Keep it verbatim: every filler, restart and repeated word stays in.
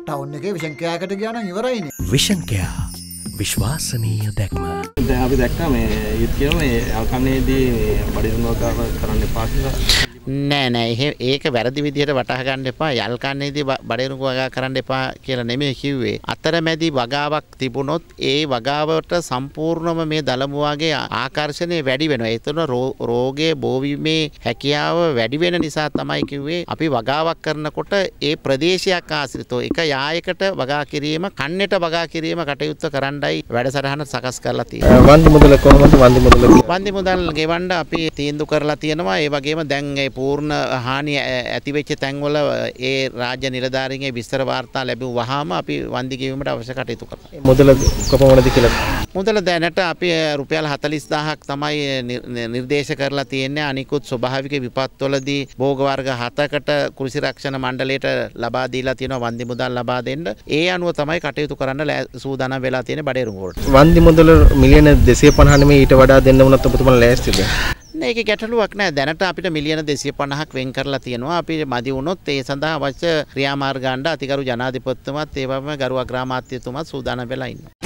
Town එකේ vision කෑකට ගියා නම් ඉවරයිනේ. විෂන් කෑ විශ්වාසනීය දැක්ම. දැන් අපි දැක්කා මේ ඊත් කියන මේ යල්කන්නේදී මේ බඩිරුංගාව කරන්න එපා කියලා. නෑ නෑ ඒක වැරදි විදිහට වටහා ගන්න එපා. යල්කන්නේදී බඩිරුංග වගා කරන්න එපා කියලා නෙමෙයි කිව්වේ. අතරමැදි වගාවක් තිබුණොත් ඒ වගාවට සම්පූර්ණම මේ දලමුවාගේ ආකර්ෂණය වැඩි වෙනවා. ඒතන රෝගයේ බෝවීමේ හැකියාව වැඩි වෙන නිසා තමයි කිව්වේ අපි වගාවක් කරනකොට ඒ ප්‍රදේශයක් ආශ්‍රිතව එක යායකට වගා කිරීම කන්නට වගා කිරීම කටයුත්ත කරන්නයි වැඩසටහන සකස් කරලා තියෙනවා. වන්දි මුදල කොහොමද වන්දි මුදල? වන්දි මුදල් ගෙවන්න අපි තීන්දුව කරලා තියෙනවා. ඒ වගේම දැන් ඒ පූර්ණ හානිය ඇති වෙච්ච තැන්වල ඒ රාජ්‍ය නිලධාරීන්ගේ විස්තර වාර්තා ලැබුවාම අපි වන්දි ගෙවීමට අවශ්‍ය කටයුතු කරනවා. මුදල කොපමණද කියලා? මුදල දැනට අපි රුපියල් හතළිස් දහසක් තමයි නිර්දේශ කරලා තියෙන්නේ. අනිකුත් ස්වභාවික විපත්වලදී භෝග වර්ග හතකට කෘෂි රක්ෂණ මණ්ඩලයට ලබා දීලා තියෙනවා වන්දි මුදල් ලබා දෙන්න. ඒ අනුව තමයි කටයුතු කරන්න සූදානම් වෙලා තියෙන්නේ බඩේරුංග වලට. වන්දි මුදල මිලියන දෙසිය පනහ නෙමෙයි ඊට වඩා දෙන්න වුණත් ඔබතුමා ලෑස්තිද? ඒක ගැටලුවක් නෑ. දැනට අපිට මිලියන දෙසිය පනහක් වෙන් කරලා තියෙනවා. අපි මදි වුණොත් ඒ සඳහා අවශ්‍ය ක්‍රියාමාර්ග ගන්න අතිගරු ජනාධිපතිතුමත් ඒ වගේම ගරු අග්‍රාමාත්‍යතුමත් සූදානම් වෙලා ඉන්නවා.